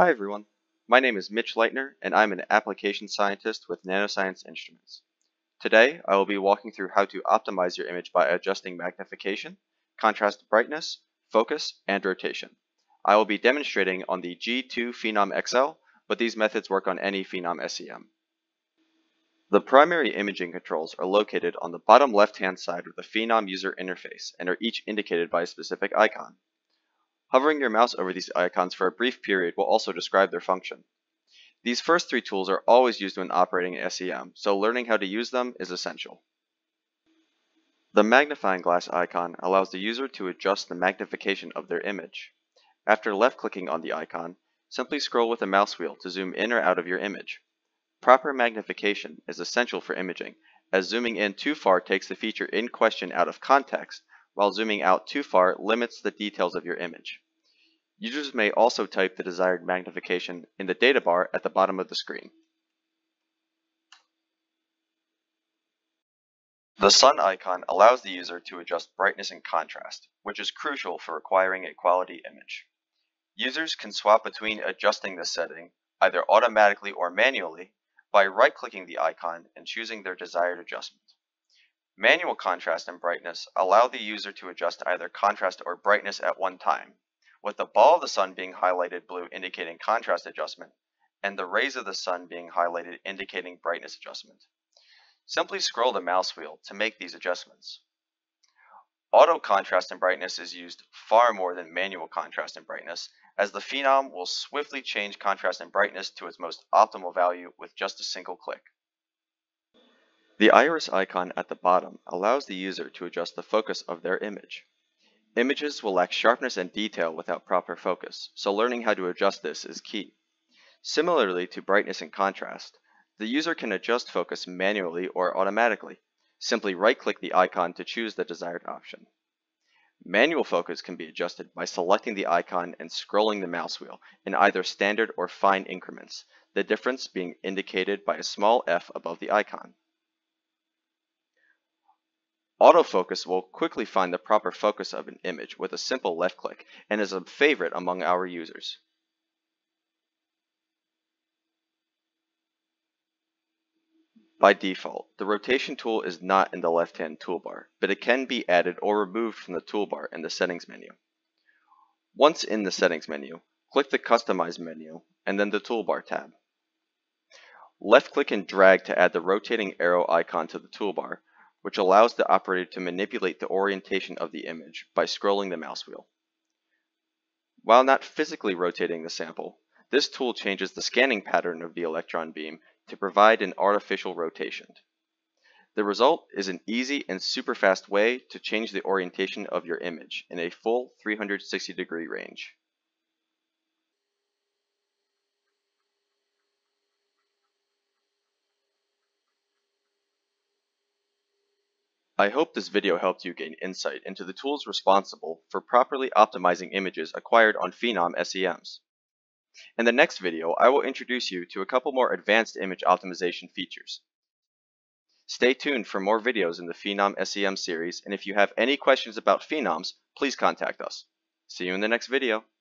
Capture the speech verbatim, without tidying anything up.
Hi everyone, my name is Mitch Leitner and I'm an application scientist with Nanoscience Instruments. Today I will be walking through how to optimize your image by adjusting magnification, contrast brightness, focus, and rotation. I will be demonstrating on the G two Phenom X L, but these methods work on any Phenom S E M. The primary imaging controls are located on the bottom left-hand side of the Phenom user interface and are each indicated by a specific icon. Hovering your mouse over these icons for a brief period will also describe their function. These first three tools are always used when operating in S E M, so learning how to use them is essential. The magnifying glass icon allows the user to adjust the magnification of their image. After left-clicking on the icon, simply scroll with the mouse wheel to zoom in or out of your image. Proper magnification is essential for imaging, as zooming in too far takes the feature in question out of context, while zooming out too far limits the details of your image. Users may also type the desired magnification in the data bar at the bottom of the screen. The sun icon allows the user to adjust brightness and contrast, which is crucial for acquiring a quality image. Users can swap between adjusting this setting, either automatically or manually, by right-clicking the icon and choosing their desired adjustment. Manual contrast and brightness allow the user to adjust either contrast or brightness at one time, with the ball of the sun being highlighted blue indicating contrast adjustment, and the rays of the sun being highlighted indicating brightness adjustment. Simply scroll the mouse wheel to make these adjustments. Auto contrast and brightness is used far more than manual contrast and brightness, as the Phenom will swiftly change contrast and brightness to its most optimal value with just a single click. The iris icon at the bottom allows the user to adjust the focus of their image. Images will lack sharpness and detail without proper focus, so learning how to adjust this is key. Similarly to brightness and contrast, the user can adjust focus manually or automatically. Simply right-click the icon to choose the desired option. Manual focus can be adjusted by selecting the icon and scrolling the mouse wheel in either standard or fine increments, the difference being indicated by a small F above the icon. Autofocus will quickly find the proper focus of an image with a simple left click and is a favorite among our users. By default, the rotation tool is not in the left-hand toolbar, but it can be added or removed from the toolbar in the settings menu. Once in the settings menu, click the Customize menu and then the Toolbar tab. Left-click and drag to add the rotating arrow icon to the toolbar, which allows the operator to manipulate the orientation of the image by scrolling the mouse wheel. While not physically rotating the sample, this tool changes the scanning pattern of the electron beam to provide an artificial rotation. The result is an easy and super fast way to change the orientation of your image in a full three hundred sixty degree range. I hope this video helped you gain insight into the tools responsible for properly optimizing images acquired on Phenom S E Ms. In the next video, I will introduce you to a couple more advanced image optimization features. Stay tuned for more videos in the Phenom S E M series, and if you have any questions about Phenoms, please contact us. See you in the next video.